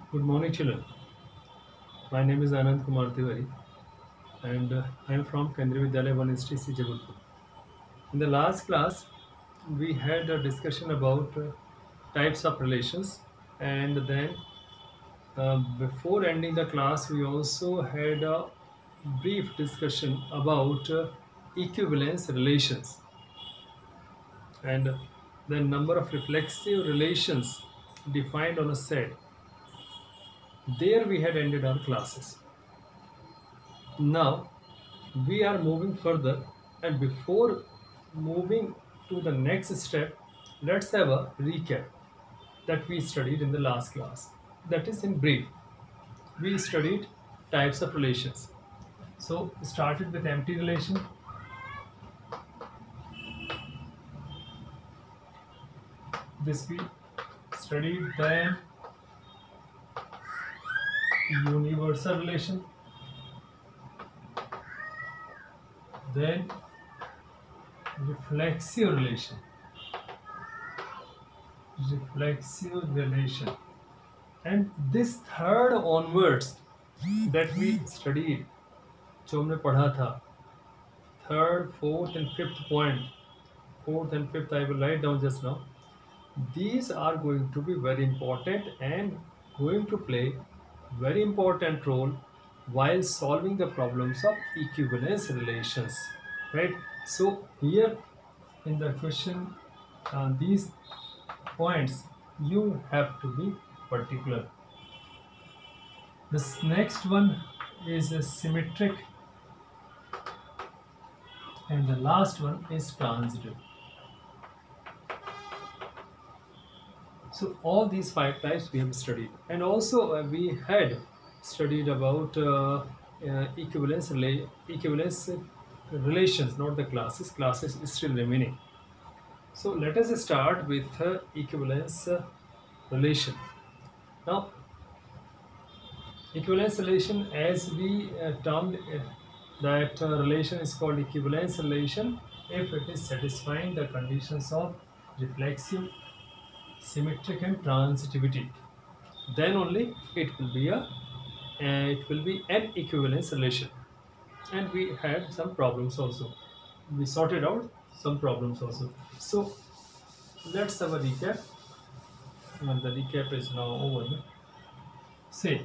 Good morning, children. My name is Anand Kumar Tiwari, and I am from Kendriya Vidyalaya 1 STC Jabalpur. In the last class, we had a discussion about types of relations, and then before ending the class, we also had a brief discussion about equivalence relations and the number of reflexive relations defined on a set. There we had ended our classes. Now we are moving further, and before moving to the next step, let's have a recap that we studied in the last class. That is, in brief, we studied types of relations. So started with empty relation, this we studied. Then universal relation, then reflexive relation, and this third onwards that we studied, जो हमने पढ़ा था, third, fourth and fifth point, fourth and fifth I will write down just now. These are going to be very important and going to play very important role while solving the problems of equivalence relations, right? So here in the question, these points you have to be particular. This next one is a symmetric, and the last one is transitive. So all these five types we have studied, and also we had studied about equivalence relations, not the classes. Classes is still remaining. So let us start with equivalence relation. Now, equivalence relation, as we termed that relation is called equivalence relation if it is satisfying the conditions of reflexive, symmetric and transitivity, then only it will be an equivalence relation. And we had some problems also, we sorted out some problems also. So let's have a recap, and the recap is now over. Say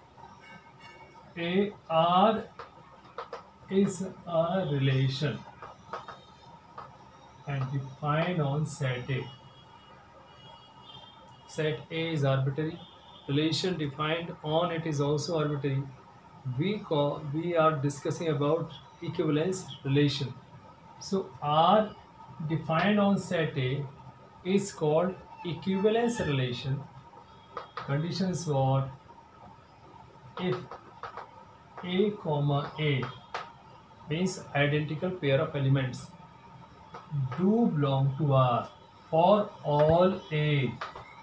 a R is a relation and defined on set A. Set A is arbitrary. Relation defined on it is also arbitrary. We are discussing about equivalence relation. So R defined on set A is called equivalence relation. Condition is what? If A comma A means identical pair of elements do belong to R for all A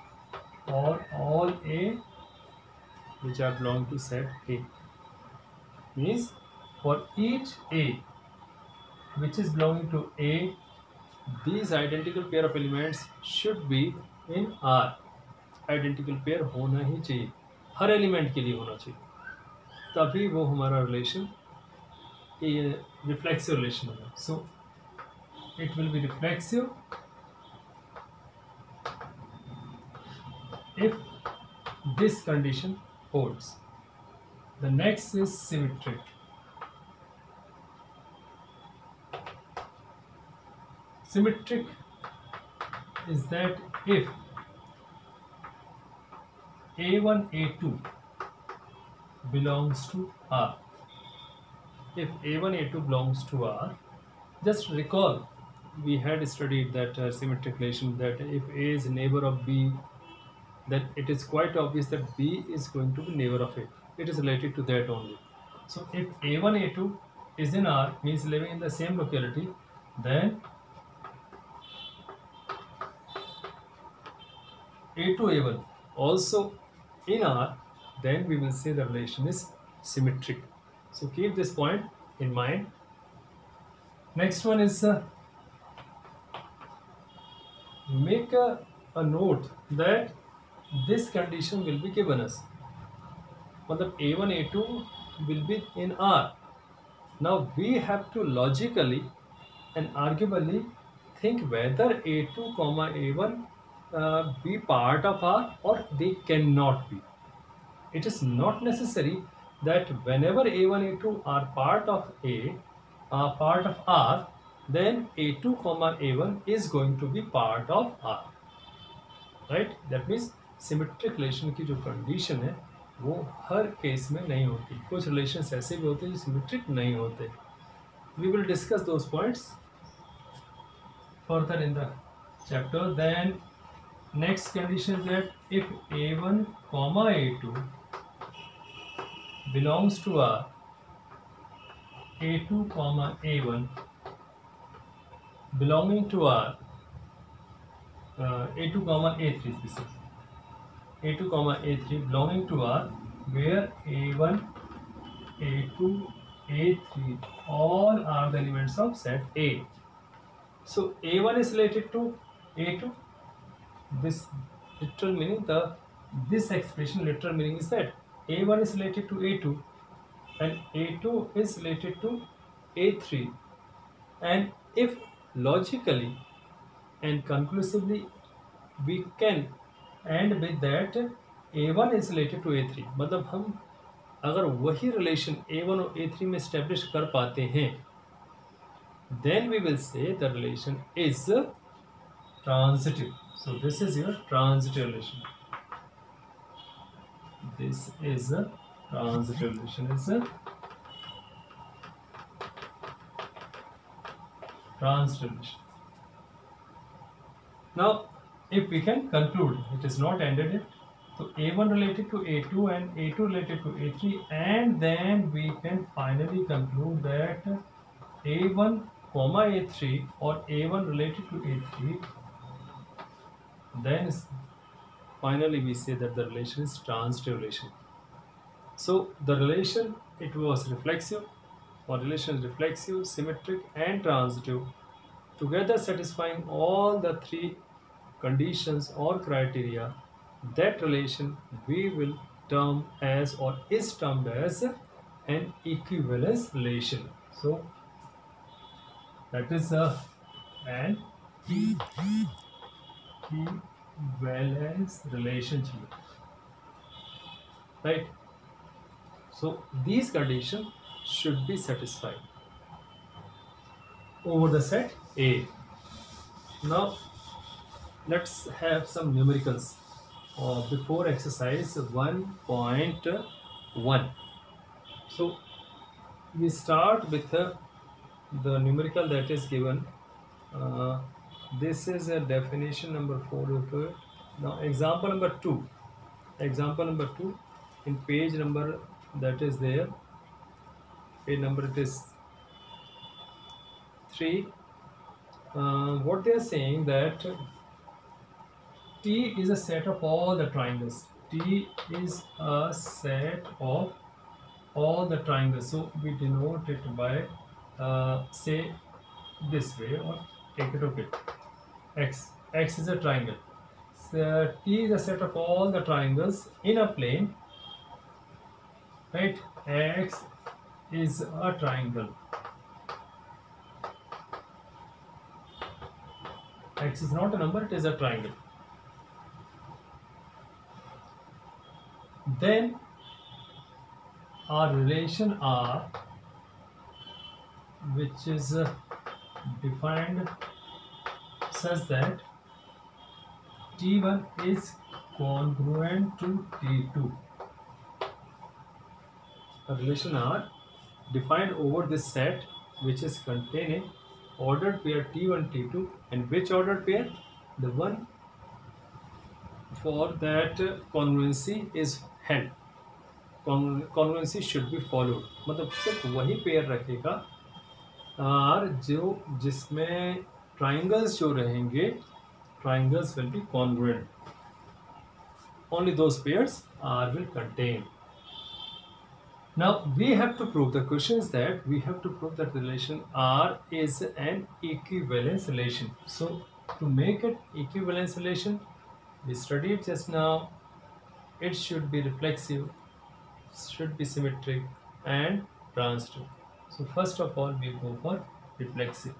which are belong to set A, means for each A which is belonging to A, these identical pair of elements should be in R. Identical pair होना ही चाहिए, हर element के लिए होना चाहिए, तभी वो हमारा रिलेशन रिफ्लेक्सिव रिलेशन होगा. सो it will be reflexive if this condition holds. The next is symmetric. Symmetric is that if A1, A2 belongs to R. If A1, A2 belongs to R, just recall we had studied that symmetric relation, that if A is neighbor of B, then it is quite obvious that B is going to be neighbor of A. It is related to that only. So if A1, A2 is in R, means living in the same locality, then A2, A1 also in R, then we will say the relation is symmetric. So keep this point in mind. Next one is make a note that this condition will be given us. मतलब A1 A2 will be in R. Now we have to logically and arguably think whether A2 comma A1 be part of R or they cannot be. It is not necessary that whenever A1 A2 are part of part of R, then A2 comma A1 is going to be part of R. Right, that means symmetric relation की जो condition है वो हर case में नहीं होती. कुछ relations ऐसे भी होते हैं जो सिमेट्रिक नहीं होते. We will discuss those points further in the chapter. Then next condition is that if A1 comma A2 belongs to R, A2 comma A1 belonging to R, A2 comma A3 specifically. A2 comma A3 belonging to R, where A1, A2, A3 all are the elements of set A. So A1 is related to A2. This literal meaning, this expression literal meaning is that A1 is related to A2 and A2 is related to A3. And if logically and conclusively we can end with that A1 is related to A3, मतलब हम अगर वही relation A1 और A3 में establish कर पाते हैं, then we will say the relation is transitive. So this is your transitive relation. This is a transitive relation. Is a transitive relation. Now, if we can conclude, it is not ended yet. So A1 related to A2 and A2 related to A3, and then we can finally conclude that A1 comma A3 or A1 related to A3. Then finally we say that the relation is transitive relation. So the relation, it was reflexive, or relation is reflexive, symmetric, and transitive, together satisfying all the three conditions or criteria. That relation we will term as, or is termed as, an equivalence relation. So that is an equivalence relationship, right? So these conditions should be satisfied over the set A. Now let's have some numericals before exercise 1.1. So we start with the numerical that is given. This is a definition number 4. Now example number 2. Example number 2 in page number that is there. Page number it is 3. What they are saying that T is a set of all the triangles. T is a set of all the triangles. So we denote it by say this way, or take it okay. X is a triangle. So T is a set of all the triangles in a plane, right? X is a triangle. X is not a number, it is a triangle. Then our relation R, which is defined such that T1 is congruent to T2. A relation R defined over this set, which is containing ordered pair T1 T2, and which ordered pair? The one for that congruency is held. Congruency should be followed. मतलब सिर्फ वही pair रखेगा और जो जिसमें triangles जो रहेंगे, triangles will be congruent. Only those pairs R will contain. Now we have to prove, the question is that we have to prove that relation R is an equivalence relation. So to make it equivalence relation, we studied just now, it should be reflexive, should be symmetric and transitive. So first of all, we go for reflexive.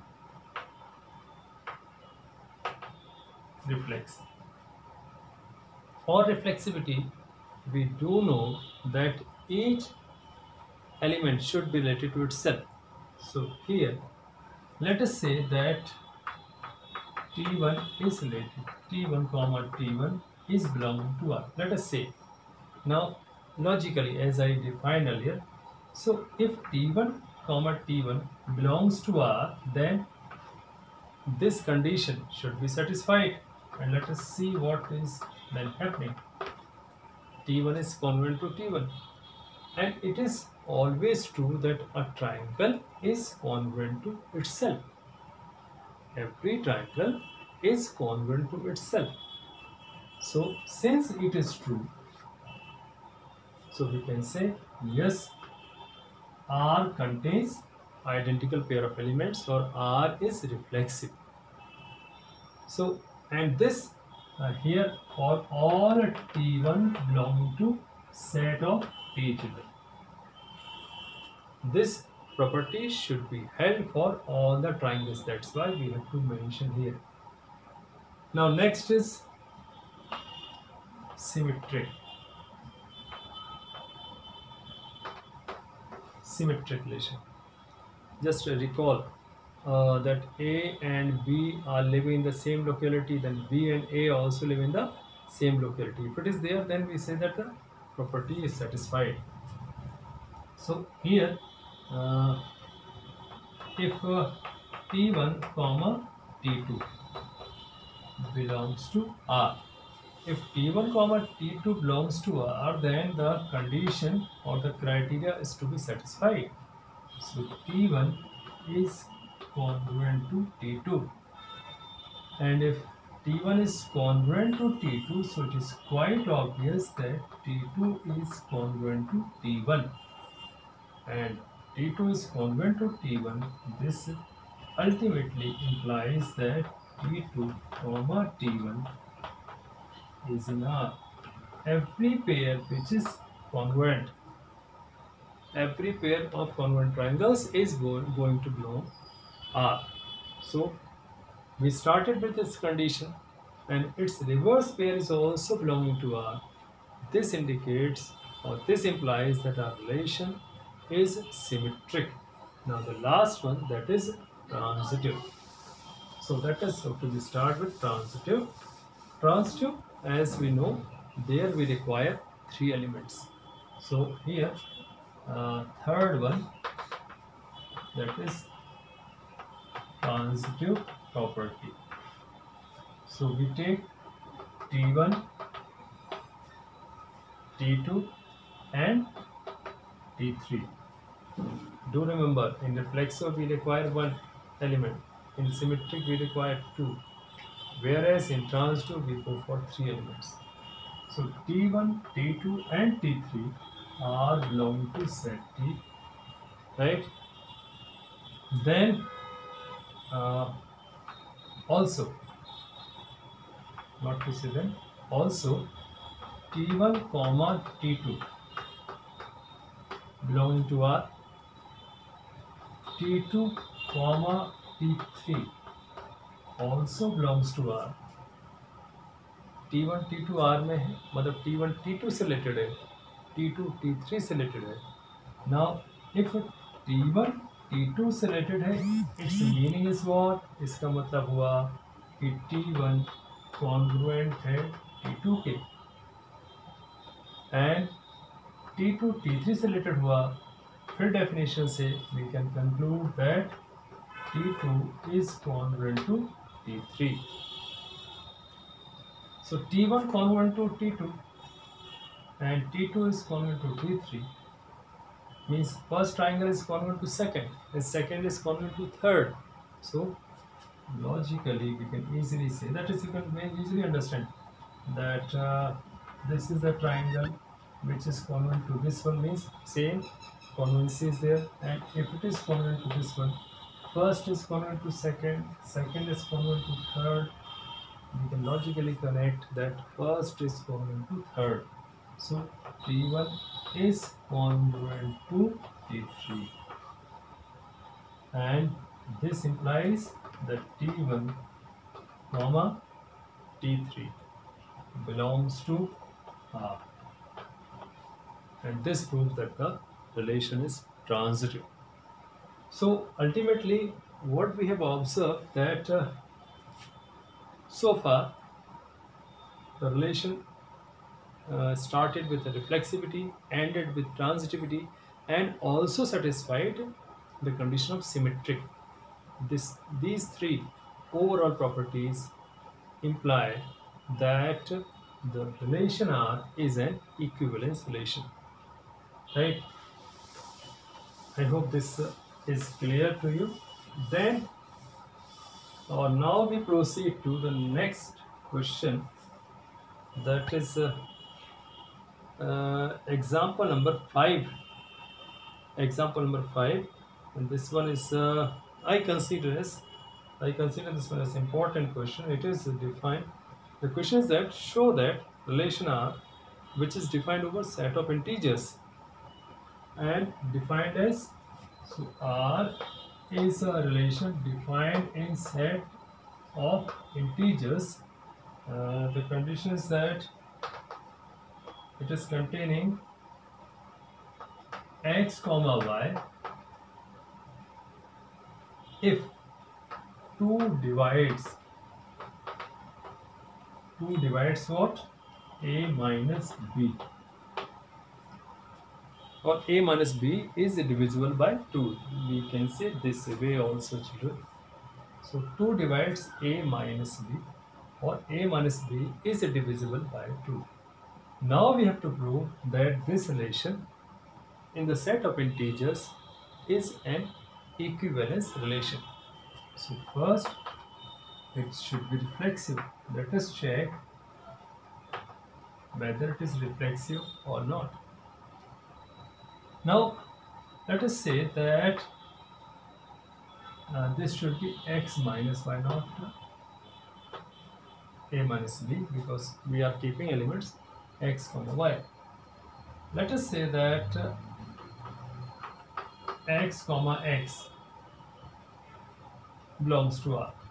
For reflexivity, we do know that each element should be related to itself. So here, let us say that T1 is related, T1 comma T1 is belonging to R. Let us say, now logically as I defined earlier, so if T1 comma T1 belongs to R, then this condition should be satisfied. And let us see what is then happening. T1 is congruent to T1. And it is always true that a triangle is congruent to itself. Every triangle is congruent to itself. So since it is true, so we can say yes, R contains identical pair of elements, or R is reflexive. So, and this here for all T1 belonging to set of T children. This property should be held for all the triangles. That's why we have to mention here. Now next is symmetric. Symmetric relation. Just recall that A and B are living in the same locality, then B and A also live in the same locality. If it is there, then we say that the property is satisfied. So here, if T1 comma T2 belongs to R, if T1 comma T2 belongs to R, then the condition or the criteria is to be satisfied. So T1 is congruent to T2, and if T1 is congruent to T2, so it is quite obvious that T2 is congruent to T1, and T2 is congruent to T1. This ultimately implies that T2 comma T1 is in R. Every pair which is congruent, every pair of congruent triangles is going to belong R. So we started with this condition, and its reverse pair is also belonging to R. This indicates, or this implies, that our relation is symmetric. Now the last one, that is transitive. So let us start with transitive. Transitive, as we know, there we require 3 elements. So here, third one, that is transitive property. So we take T1, T2 and T3. Do remember, in reflexive we require 1 element, in symmetric we require 2, whereas in transitive we go for 3 elements. So T1, T2 and T3 are belonging to set T, right? Then also, not to say then, also T1 comma T2 belonging to R, T2 comma T3 also belongs to R. T1 T2 R में है, मतलब T1 T2 से related है, T2 T3 से related है. Now if T1 T2 से related है, its meaning is what? इसका मतलब हुआ कि T1 congruent है T2 के, and T2 T3 से related हुआ, फिर definition से we can conclude that T2 is congruent to T3. So T1 congruent to T2 and T2 is congruent to T3 means first triangle is congruent to second, and second is congruent to third. So logically we can easily say, that is, you can easily understand that this is the triangle which is congruent to this one, means same congruency is there, and if it is congruent to this one, first is congruent to second, second is congruent to third, we can logically connect that first is congruent to third. So T1 is congruent to T3, and this implies that T1 comma T3 belongs to R, and this proves that the relation is transitive. So ultimately, what we have observed that so far the relation started with the reflexivity, ended with transitivity, and also satisfied the condition of symmetric. These three overall properties imply that the relation R is an equivalence relation. Right? I hope this is clear to you. Then, now we proceed to the next question. That is example number 5. Example number 5, and this one is I consider this one as important question. It is defined. The question is that show that relation R, which is defined over set of integers and defined as, so R is a relation defined in set of integers. The condition is that it is containing x comma y if 2 divides what? A minus b, or a minus b is divisible by 2. We can say this way also, children. So 2 divides a minus b, or a minus b is divisible by 2. Now we have to prove that this relation in the set of integers is an equivalence relation. So first it should be reflexive. Let us check whether it is reflexive or not. Now let us say that this should be x minus y, not a minus b, because we are keeping elements x comma y. Let us say that x comma x belongs to R.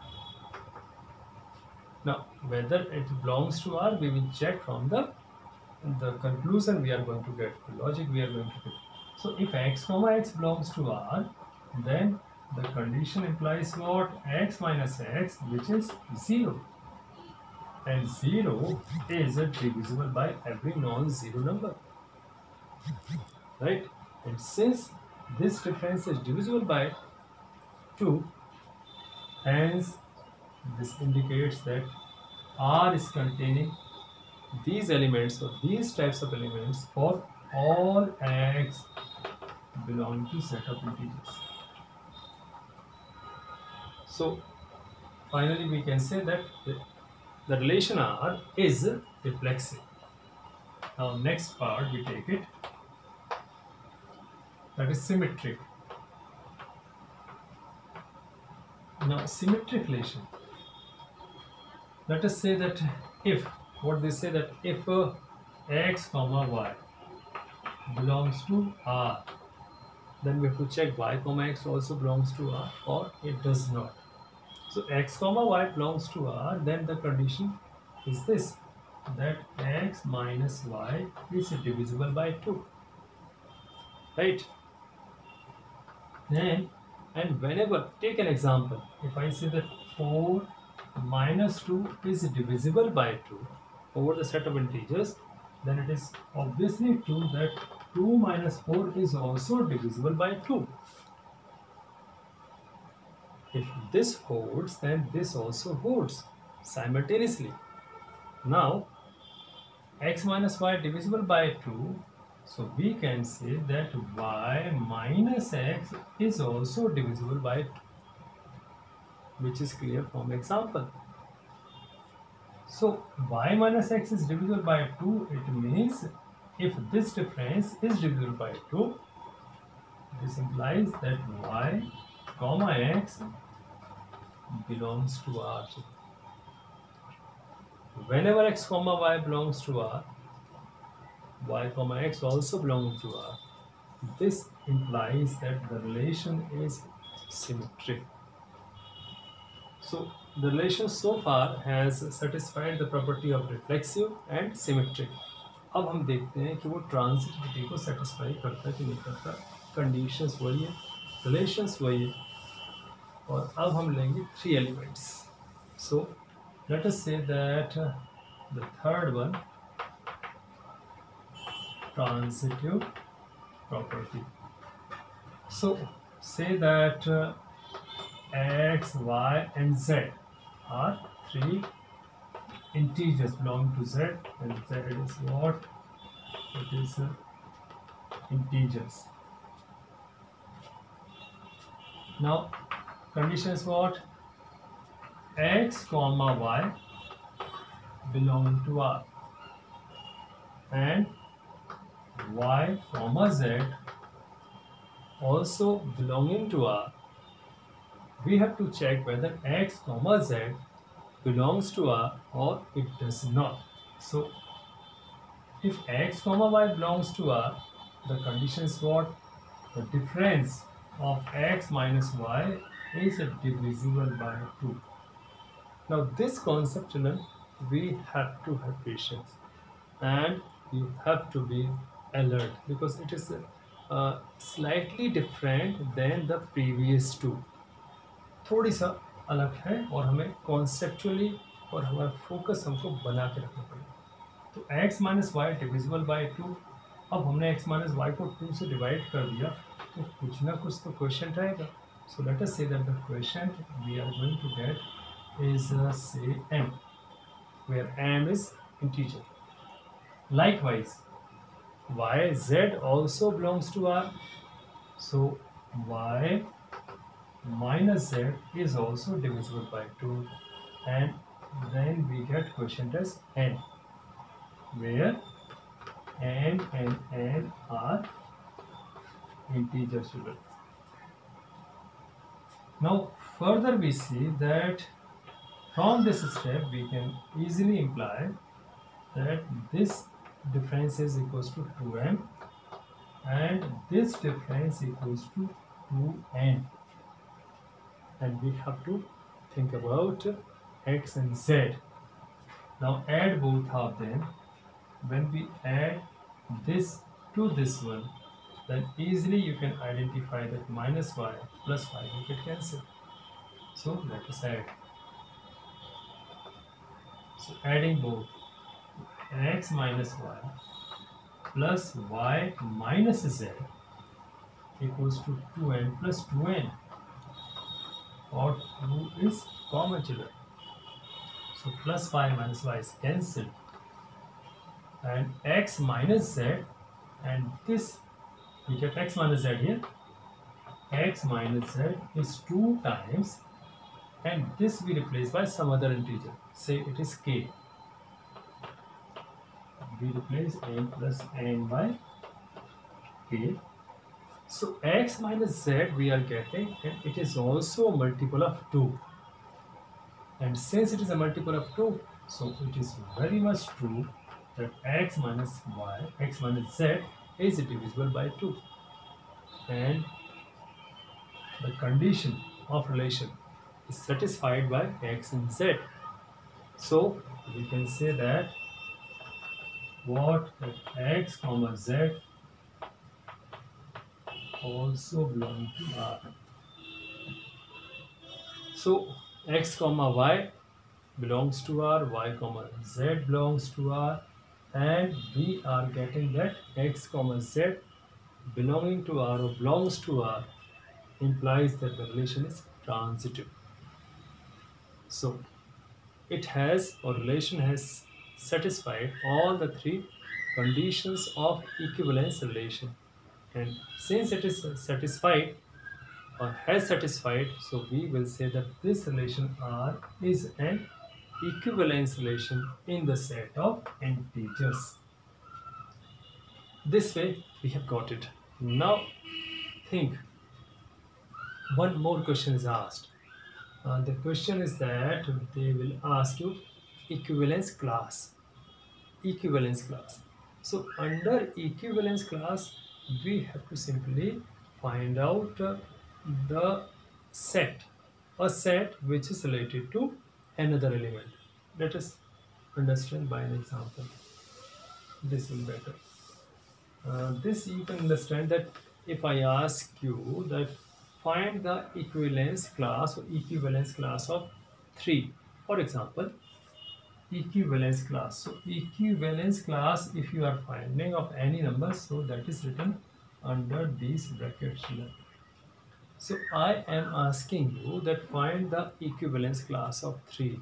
Now whether it belongs to R, we will check from the conclusion we are going to get, the logic we are going to get. So if x comma x belongs to R, then the condition implies what? X minus x, which is 0, and 0 is divisible by every non-zero number, right? And since this difference is divisible by 2, hence this indicates that R is containing these elements, or these types of elements, for all x belong to set of integers. So finally we can say that the relation R is reflexive. Now next part we take it, that is symmetric. Now symmetric relation, let us say that if, what they say, that if x comma y belongs to R, then we have to check y comma x also belongs to R, or it does not. So x comma y belongs to R, then the condition is this, that x minus y is divisible by 2, right? Then, and whenever, take an example, if I say that 4 minus 2 is divisible by 2 over the set of integers, then it is obviously true that 2 minus 4 is also divisible by 2. If this holds, then this also holds simultaneously. Now x minus y divisible by 2, so we can say that y minus x is also divisible by 2, which is clear from example. So y minus x is divisible by 2, it means if this difference is divisible by 2, this implies that y comma x belongs to R. Whenever x comma y belongs to R, y comma x also belonging to R, this implies that the relation is symmetric. So the relation so far has satisfied the property of reflexive and symmetric. अब हम देखते हैं कि वो transitivity को satisfy करता है कि नहीं करता. कंडीशंस वही है, रिलेशंस वही है, और अब हम लेंगे 3 elements. So let us say that the third one, transitive property. So say that x, y, and z are 3 integers belonging to z, and z is what? It is integers. Now condition is what? X comma y belonging to R, and y comma z also belonging to R. We have to check whether x comma z belongs to R or it does not. So if x comma y belongs to R, the condition is what? The difference of x minus y is divisible by 2. Now this concept, children, we have to have patience, and you have to be alert, because it is slightly different than the previous two. थोड़ी सा अलग है, और हमें conceptually और हमारा focus हमको बना के रखना पड़ेगा. तो x minus y divisible by 2. अब हमने x माइनस वाई को 2 से डिवाइड कर दिया, तो कुछ ना कुछ तो क्वेश्चन रहेगा. सो let us say that the question we are going to get is say m, where m is integer. Likewise, y z also belongs to R, so y minus z is also divisible by 2, and then we get quotient as n, where n and n are integers. Now further we see that from this step we can easily imply that this difference is equals to 2m, and this difference equals to 2n, and we have to think about x and z. Now add both of them. When we add this to this one, then easily you can identify that minus y plus y will get cancelled. So let us add. So adding both x minus y plus y minus z equals to 2n plus 2n, or 2 is common, children. So plus y minus y is cancelled, and x minus z, and this we get x minus z here. X minus z is 2 times, and this we replace by some other integer. Say it is k. We replace n plus n by k. So x minus z we are getting, and it is also a multiple of 2. And since it is a multiple of 2, so it is very much true that x minus y, x minus z is divisible by 2. And the condition of relation is satisfied by x and z. So we can say that what, that x comma z also belong to R. So x comma y belongs to R, y comma z belongs to R, and we are getting that x comma z belonging to R or belongs to R implies that the relation is transitive. So it has, or relation has satisfied all the 3 conditions of equivalence relation, and since it is satisfied or has satisfied, so we will say that this relation R is an equivalence relation in the set of integers. This way we have got it. Now think, one more question is asked. The question is that they will ask you equivalence class. Equivalence class. So under equivalence class, we have to simply find out the set, a set which is related to another element. Let us understand by an example. This will better. This you can understand that if I ask you that find the equivalence class or equivalence class of 3, for example, equivalence class. So equivalence class, if you are finding of any number, so that is written under these brackets here. So I am asking you that find the equivalence class of 3.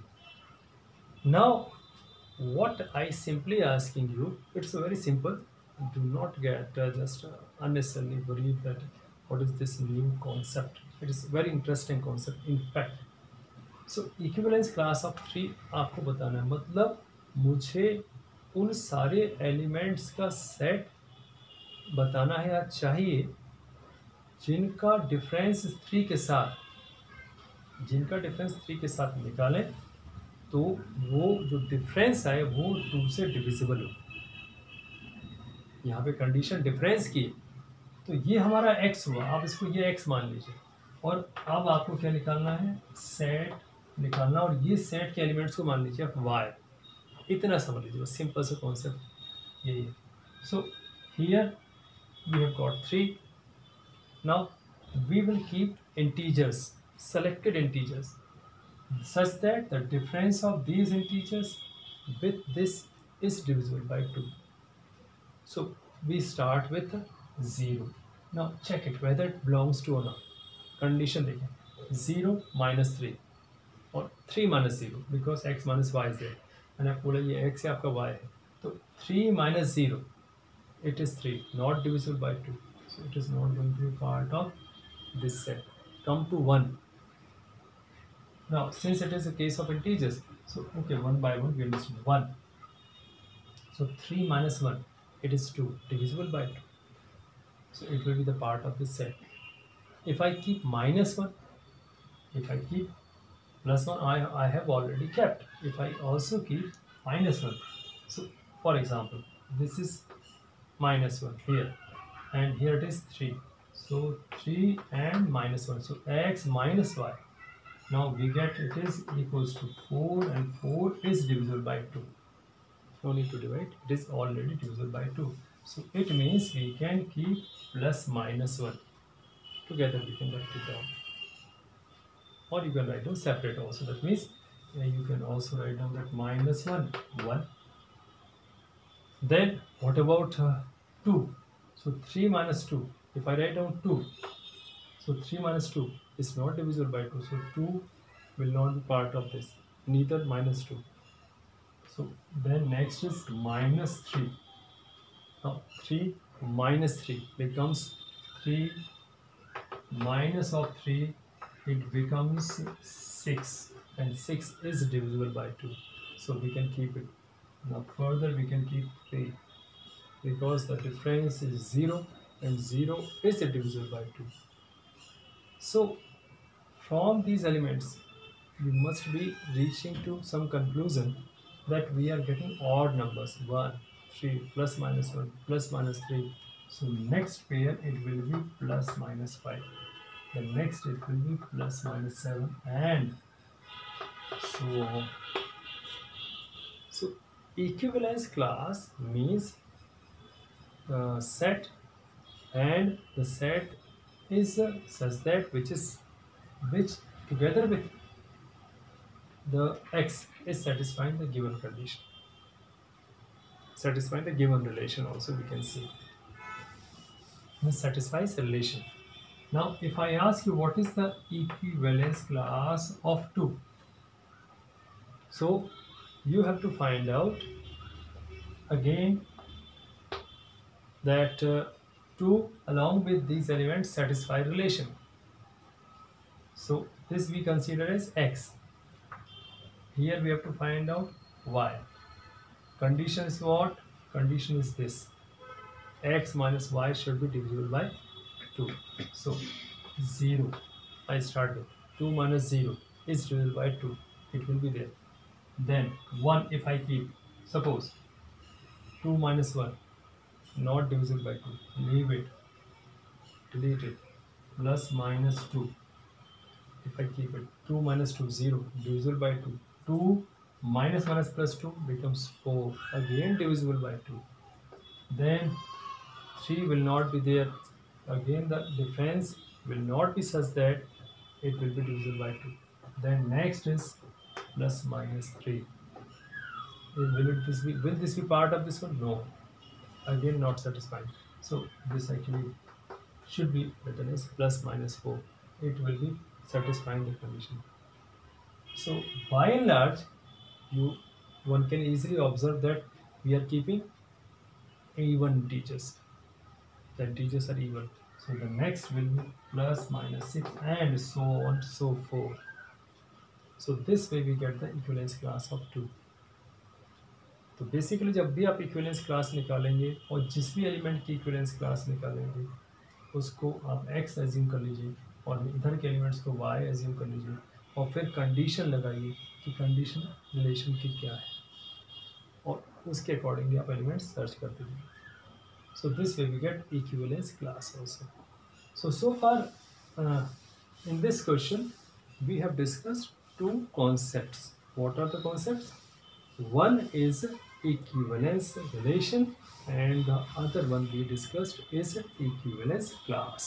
Now what I simply asking you, it's very simple. Do not get just unnecessarily worried that what is this new concept. It is very interesting concept in fact. So equivalence class of 3 आपको बताना है, मतलब मुझे उन सारे elements का set बताना है या चाहिए जिनका डिफरेंस 3 के साथ, निकालें तो वो जो डिफरेंस है वो 2 से डिविजिबल हो। यहाँ पे कंडीशन डिफरेंस की, तो ये हमारा x हुआ, आप इसको ये x मान लीजिए, और अब आपको क्या निकालना है, सेट निकालना, और ये सेट के एलिमेंट्स को मान लीजिए आप y। इतना समझ लीजिए, बस सिंपल सा कॉन्सेप्ट यही है। So here we have got 3। Now we will keep integers, selected integers, such that the difference of these integers with this is divisible by 2. So we start with 0. Now check it whether it belongs to or not. Condition देखें, 0 minus 3 और 3 minus 0 because x minus y is there. मैंने आपको बोला ये x है, आपका y है, तो 3 minus 0 it is 3, not divisible by 2, so it is not going to be part of this set. Come to 1. Now since it is a case of integers, so okay, one by one we understand 1. So 3 minus 1, it is 2, divisible by 2, so it will be the part of this set. If I keep minus 1, if I keep plus 1, I have already kept. If I also keep minus 1, so for example this is minus 1 here, and here it is 3, so 3 and minus 1, so x minus y. Now we get it is equals to 4, and 4 is divisible by 2. No need to divide, it is already divisible by 2. So it means we can keep plus minus 1. Together we can write it down. Or you can write down separate also. That means you can also write down that minus 1, 1. Then what about 2? So 3 minus 2. If I write down 2, so 3 minus 2 is not divisible by 2. So 2 will not be part of this. Neither minus 2. So then next is minus 3. Now 3 minus 3 becomes 3 minus of 3, it becomes 6, and 6 is divisible by 2. So we can keep it. Now further we can keep 3 because the difference is 0, and 0 is divisible by 2. So from these elements we must be reaching to some conclusion that we are getting odd numbers, 1, 3, plus minus 1, plus minus 3. So next pair it will be plus minus 5. The next it will be plus minus 7, and so on. So equivalence class means set, and the set is such that which together with the x is satisfying the given condition, satisfying the given relation also we can see. This satisfies the relation. Now if I ask you what is the equivalence class of 2, so you have to find out again that 2 along with these elements satisfy relation. So this we consider as x. Here we have to find out y. Condition is what? Condition is this: x minus y should be divisible by 2. So 0, I start with 2 minus 0 is divisible by 2, it will be there. Then 1 if I keep, suppose 2 minus 1, not divisible by 2, leave it, delete it, plus minus 2, if I keep it, 2 minus 2, 0, divisible by 2, 2 minus minus plus 2 becomes 4, again divisible by 2, then 3 will not be there, again the difference will not be such that it will be divisible by 2, then next is plus minus 3. Will this be part of this one? No, again not satisfying, so this actually should be written as plus minus 4, it will be satisfying the condition. So by and large, you one can easily observe that we are keeping even integers, the integers are even, so the next will be plus minus 6 and so on so forth. So this way we get the equivalence class of 2. तो basically जब भी आप equivalence class निकालेंगे और जिस भी element की equivalence class निकालेंगे उसको आप x एज्यूम कर लीजिए और इधर के एलिमेंट्स को y एज्यूम कर लीजिए और फिर कंडीशन लगाइए कि कंडीशन रिलेशन की क्या है और उसके अकॉर्डिंगली आप एलिमेंट्स सर्च कर दीजिए. So this way we get equivalence class also. So far in this question we have discussed two concepts. What are the concepts? One is equivalence relation and the other one we discussed is equivalence class.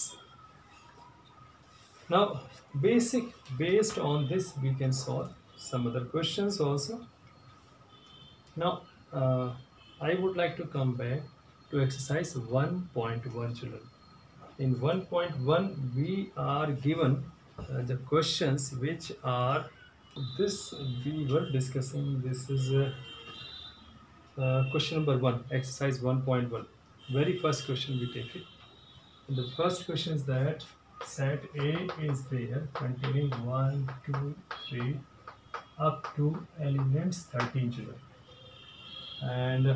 Now based on this we can solve some other questions also. Now I would like to come back to exercise 1.1 children. In 1.1 we are given the questions which are this we were discussing. This is question number 1, exercise 1.1. Very first question we take it. And the first question is that set A is there containing 1, 2, 3 up to elements 13 children. And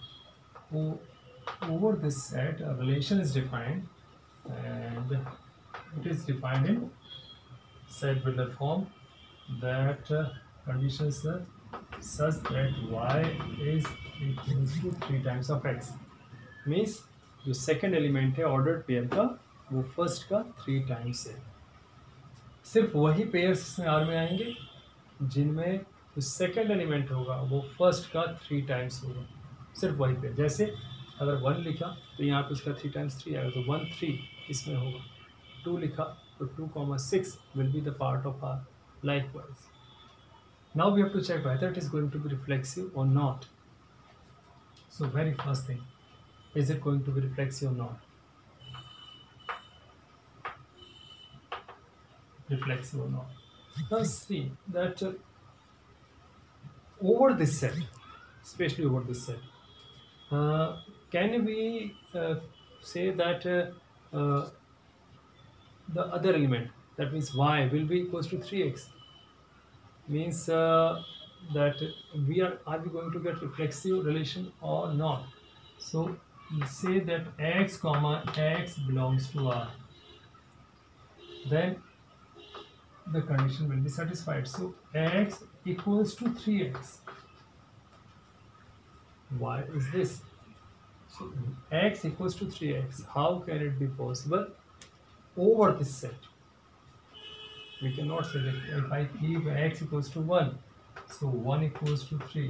over this set a relation is defined and it is defined in set builder form that conditions such that y is equal to 3 times of x. Means जो second element है ordered pair का वो first का 3 times है. सिर्फ वही pairs इसमें are में आएंगे जिनमें जो सेकेंड एलिमेंट होगा वो फर्स्ट का 3 टाइम्स होगा. सिर्फ वही पेयर. जैसे अगर 1 लिखा तो यहाँ पे उसका 3 टाइम्स 3 आएगा तो 1 3 इसमें होगा. 2 लिखा तो 2, 6 will be the part of our likewise. Now we have to check whether it is going to be reflexive or not. So very first thing, is it going to be reflexive or not? Reflexive or not? Now see that over this set, especially over this set, can we say that the other element, that means y will be equals to 3x, means that we are we going to get reflexive relation or not? So we say that x comma x belongs to R, then the condition will be satisfied. So x equals to 3x. Why is this? So x equals to 3x. How can it be possible over this set? We cannot say that if I keep x equals to 1, so 1 equals to 3.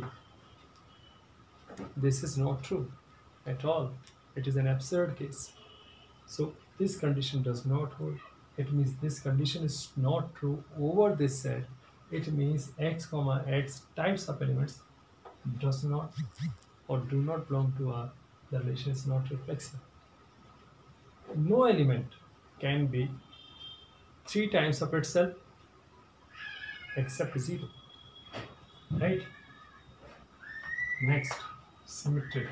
This is not true at all. It is an absurd case. So this condition does not hold. It means this condition is not true over this set. It means x comma x types of elements does not or do not belong to R. The relation is not reflexive. No element can be 3 times of itself except 0. Right? Next, symmetry.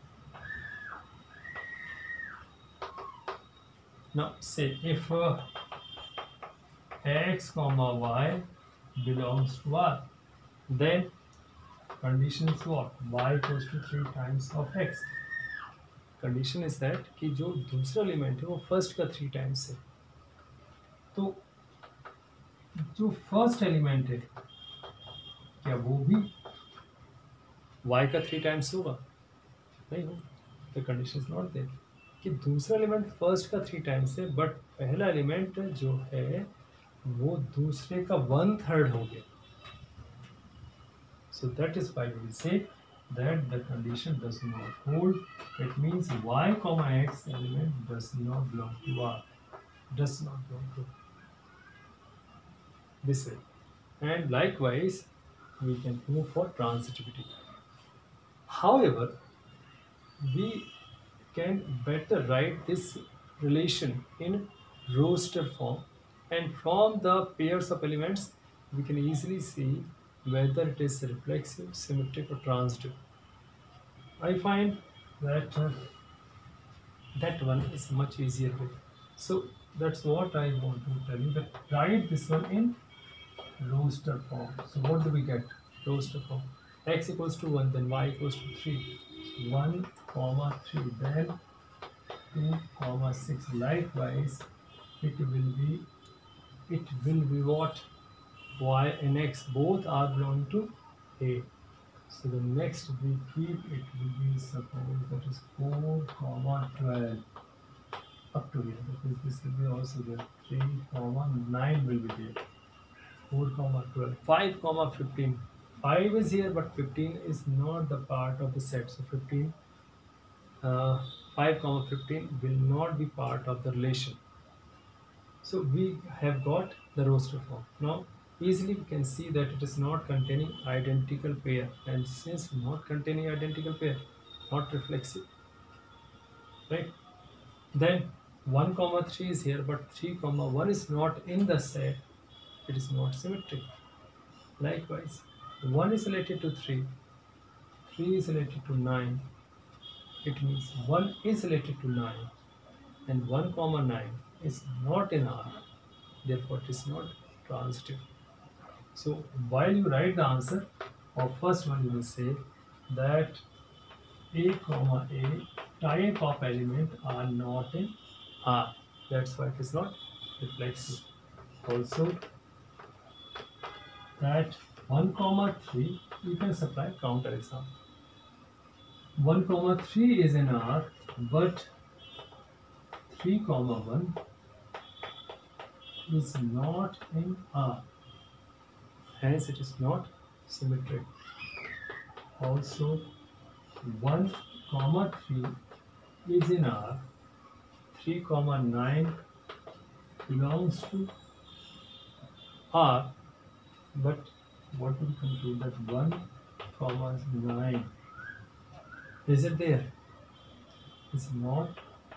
Now say if x comma y belongs to R, then condition is what? Y equals to 3 times of x. Condition is that कि जो दूसरा element है वो first का 3 times है. तो जो first element है क्या वो भी y का 3 टाइम्स होगा? नहीं होगा. The condition is not there कि दूसरा एलिमेंट फर्स्ट का 3 टाइम्स है, बट पहला एलिमेंट जो है वो दूसरे का 1/3 हो गया. So that is why we say that the condition does not hold. It means y comma x element does not belong to R. Does not belong to this way. And likewise, we can move for transitivity. However, we can better write this relation in roster form, and from the pairs of elements, we can easily see whether it is reflexive, symmetric, or transitive. I find that that one is much easier way. So that's what I want to tell you, that write this one in roster form. So what do we get? Roster form. X equals to 1, then y equals to 3. 1 comma 3, then 2 comma 6. Likewise, it will be what? Y and x both are belong to A. So the next we keep, it will be, suppose that is 4 comma 12 up to here, because this will be also there. 3 comma 9 will be there. 4 comma 12, 5 comma 15. 5 is here, but 15 is not the part of the set. So 15, 5 comma 15 will not be part of the relation. So we have got the roster form. Now easily we can see that it is not containing identical pair, and since not containing identical pair, not reflexive, right? Then 1 comma 3 is here, but 3 comma 1 is not in the set. It is not symmetric. Likewise, 1 is related to 3, 3 is related to 9. It means 1 is related to 9, and 1 comma 9 is not in R. Therefore, it is not transitive. So while you write the answer of first one, you will say that A comma A type of element are not in R. That's why it is not reflexive. Also, that 1 comma 3, you can supply counter example. 1 comma 3 is in R, but 3 comma 1 is not in R. Hence, it is not symmetric. Also, 1 comma 3 is in R. 3 comma 9 belongs to R, but what do we conclude, that 1 comma 9, is it there? It's not.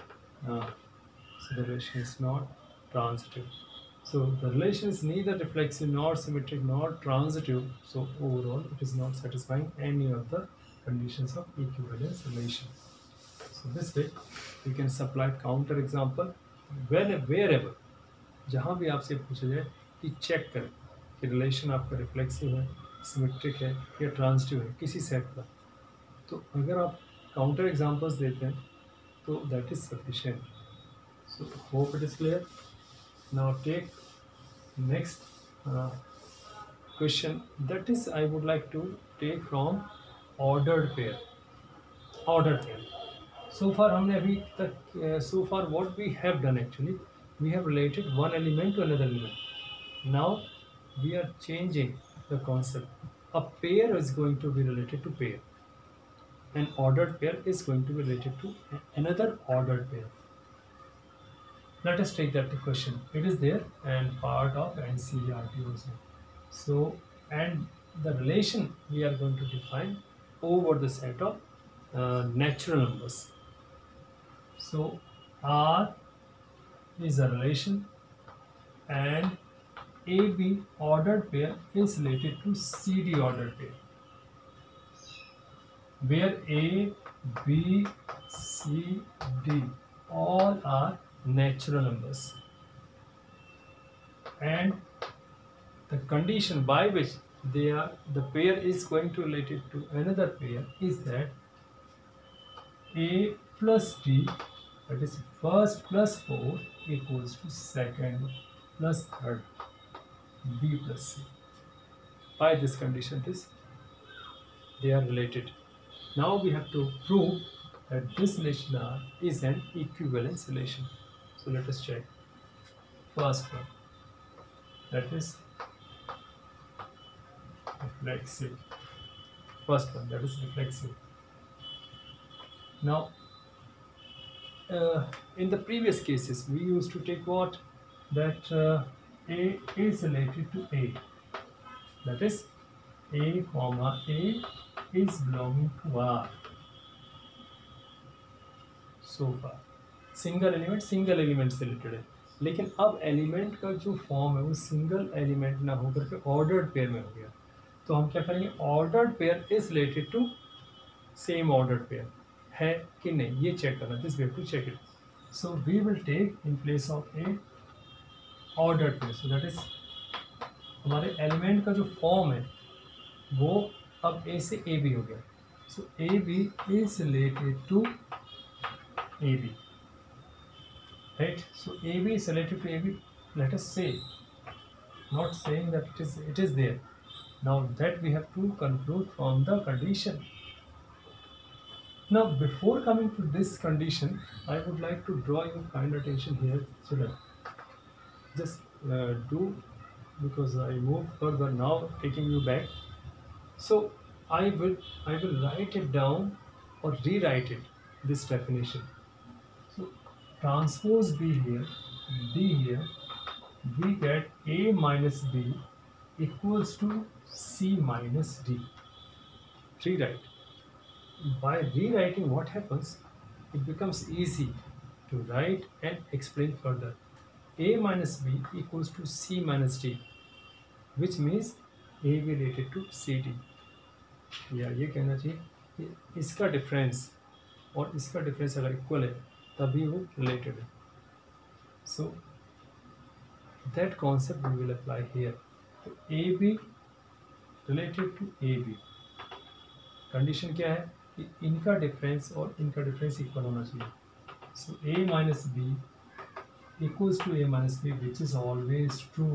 So the relation is not transitive. So the relation is neither reflexive nor symmetric nor transitive. So overall, it is not satisfying any of the conditions of equivalence relation. So this way, you can supply counter example wherever, जहाँ भी आपसे पूछा जाए कि check करें कि relation आपका reflexive है, सिमेट्रिक है या ट्रांजिटिव है किसी सेट का. तो अगर आप काउंटर एग्जांपल्स देते हैं तो that is sufficient. So hope it is clear. Now take next question. That is, I would like to take from ordered pair. Ordered pair. So far हमने अभी तक so far what we have done actually, we have related one element to another element. Now we are changing the concept. A pair is going to be related to pair. An ordered pair is going to be related to another ordered pair. Let us take that question. It is there and part of NCERT also. So, and the relation we are going to define over the set of natural numbers. So, R is a relation, and AB ordered pair is related to CD ordered pair, where A, B, C, D all are natural numbers, and the condition by which the pair is going to relate it to another pair is that A plus D, that is first plus 4, equals to second plus third, B plus C. By this condition, they are related. Now we have to prove that this relation R is an equivalence relation. So let us check. First one, that is reflexive. First one, that is reflexive. Now, in the previous cases, we used to take what? That A is related to A. That is A comma A is belonging to R. So far single element से related है, लेकिन अब element का जो form है वो single element ना होकर के ऑर्डर्ड पेयर में हो गया. तो हम क्या करेंगे? Ordered pair is related to same ordered pair है कि नहीं, ये चेक करना. This we have to check it. So we will take in place of a ordered pair. So that is हमारे एलिमेंट का जो फॉर्म है वो अब ए से ए बी हो गया. So A B is related to A B. Right, so AB is related to AB. Let us say, not saying that it is there. Now that we have to conclude from the condition. Now, before coming to this condition, I would like to draw your kind attention here, children. Just do, because I move further now, taking you back. So I will write it down or rewrite it. This definition. So transpose B here, we get A minus B equals to C minus D. Rewrite. By rewriting, what happens? It becomes easy to write and explain further. A minus B equals to C minus D, which means A related to CD. या ये कहना चाहिए इसका difference और इसका difference अगर equal है तभी वो रिलेटेड है. So that concept we will apply here. तो A B related to A B, condition क्या है कि इनका डिफरेंस और इनका डिफरेंस इक्वल होना चाहिए. So A minus B equals to A minus B, which is always true.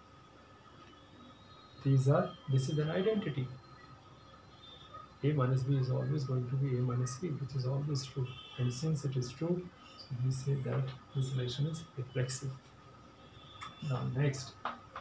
This is an identity. A minus B is always going to be A minus B, which is always true. And since it is true, so we say that this relation is reflexive. Now next,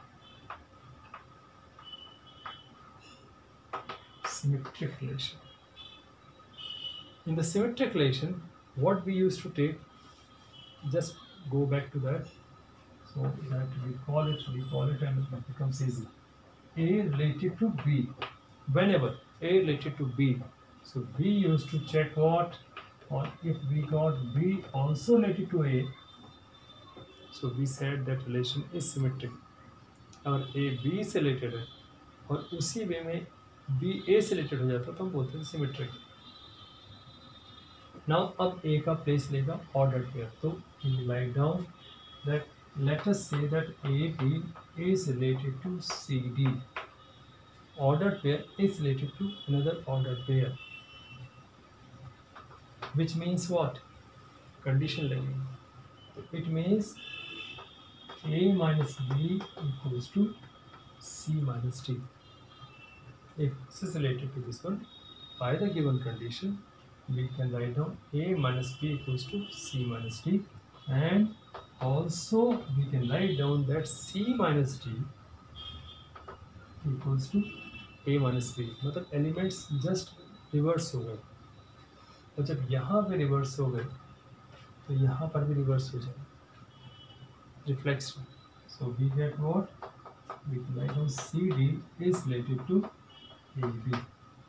symmetric relation. In the symmetric relation, what we used to take, just go back to that. So that we call it and it becomes easy. A related to B. Whenever A related to B, so we used to check what, or if we got B also related to A, so we said that relation is symmetric. अगर A B से related है और उसी वे में B A से related हो जाता तो हम बोलते हैं symmetric. Now अब A का place लेगा ordered pair. तो we write down that let us say that AB is related to CD. Ordered pair is related to another ordered pair, which means what? Condition लगेगी. It means A minus B equals to C minus D. If this is related to this one, by the given condition, we can write down A minus B equals to C minus D, and also we can write down that C minus D equals to A minus B. मतलब elements just reverse हो गए, और जब यहाँ पे reverse हो गए तो यहाँ पर भी रिवर्स हो जाए, reflection. So we get what? We can write down CD is related to AB.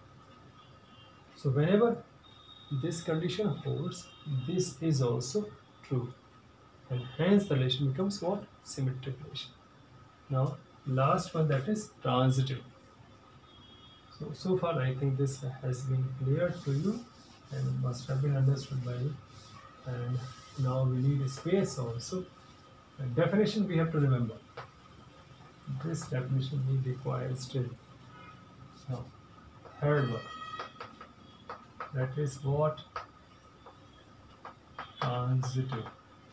So whenever this condition holds, this is also true, and hence the relation becomes what? Symmetric relation. Now last one, that is transitive. So far I think this has been clear to you and must have been understood by you. And now we need a space also. And definition we have to remember. This definition we require still. Now, third one. That is what? Transitive.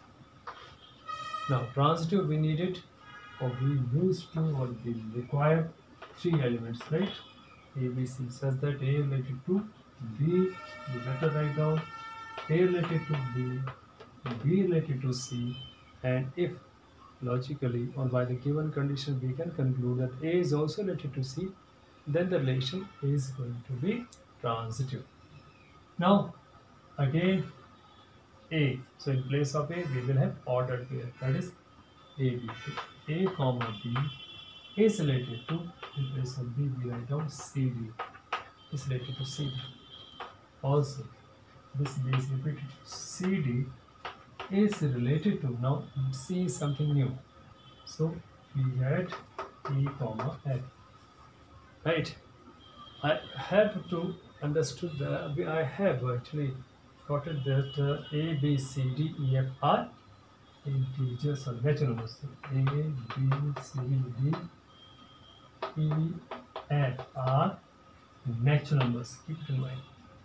Now, transitive we need it, or we used to, or we require 3 elements, right? A, B, C, such that A related to B, we better write down A related to B, B related to C, and if logically or by the given condition we can conclude that A is also related to C, then the relation is going to be transitive. Now, again A. So in place of A, we will have ordered pair. That is A, B. A comma B is related to, in place of B, we write down C, D is related to C, D. Also, this B is repeated. C, D is related to, now C is something new. So we had E comma F. Right? I have to understood that I have actually got it that A, B, C, D, E, F are integers or natural numbers. A, B, C, D, E, F are natural numbers. Keep it in mind.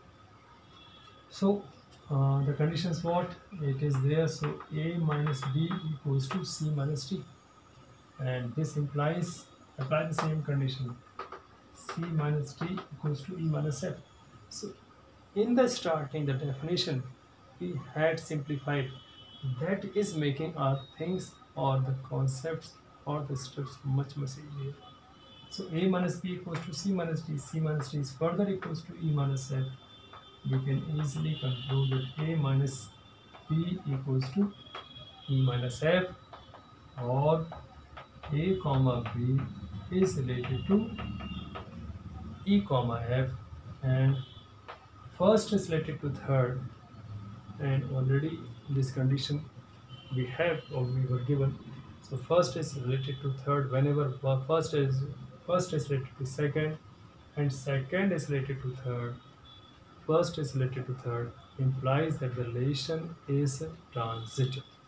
So the condition is what? It is there. So A minus B equals to C minus D. And this implies, apply the same condition. C minus D equals to E minus F. So in the starting, the definition we had simplified. That is making our things or the concepts or the steps much easier. So A minus B equals to C minus D. C minus D is further equals to E minus F. We can easily conclude that A minus B equals to E minus F, or A comma B is related to E comma F, and first is related to third, and already this condition we have or we were given. So first is related to third whenever first is related to second, and second is related to third. First is related to third implies that the relation is transitive.